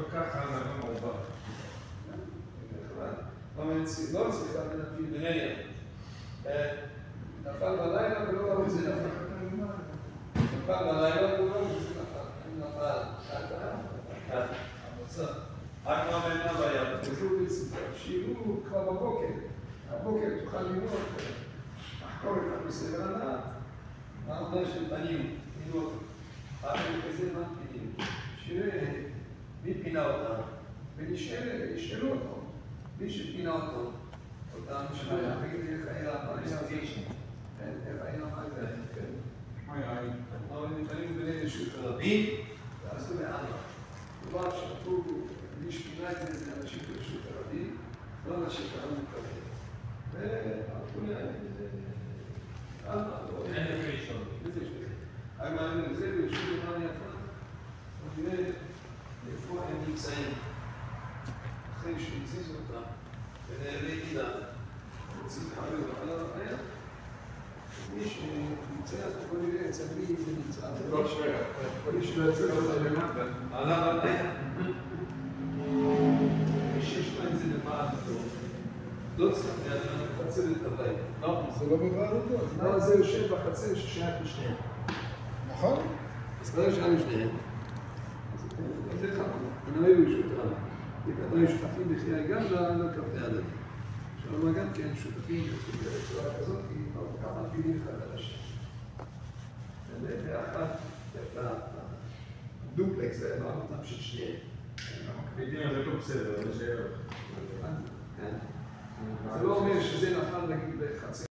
ככה, זה לא מעובר. לא צריך להפעיל בניה. נפל בלילה ולא ראו זה נפל. נפל בלילה ולא ראו זה נפל. נפל. ככה. המצב. רק מה בעיניו היה? תזו בצפר, שיראו כבר בבוקר. הבוקר תוכל ללמוד, לחקור את הנושא ולדעת. מה אומר של בנים, ללמוד. אבל כזה מה פנים. שיראה מי פינה אותם, וישאלו אותו. מי שפינה אותו, אותם שהיה, תגיד לי איך היה, איך היה, מה זה היה, כן? אבל נתנים בני ישות הרבים, ועשו לאללה. דבר שאפו, מי שפינה את זה אנשים ברשות הרבים, לא אנשים קראו מקבל. ואפו להם, אללה, לא... אין לפי ראשון. אבל אני זה ברשות הרבים יפה, ונראה איפה הם נמצאים. אחרי שהזיזו אותם, ונעליתי לה, רוצים חלו על הרעיה, מי שנמצא, בוא נראה אצל מי זה נמצא. לא שווה. מי שלא יצא אותה למטה. על הרעיה. מי שיש לה את זה למעלה, לא צריך לחצר את הבית. לא, זה לא בבעלותו. מה זה יושב בחצר ששייך לשניהם? נכון? אז ברגע שהיה לשניהם, אז זה חכו, ונראה ברשות הרבים. וכדאי שותפים בחיי גם לקפי הדמים. שלמה גם כן שותפים בצורה כזאת, כי כמה פילים אחד על השם. ואחת, דופלקס, זה מעמותם של שניהם. המקפידים הזה לא בסדר, זה שאלות. זה לא אומר שזה נפל נגיד בחצי.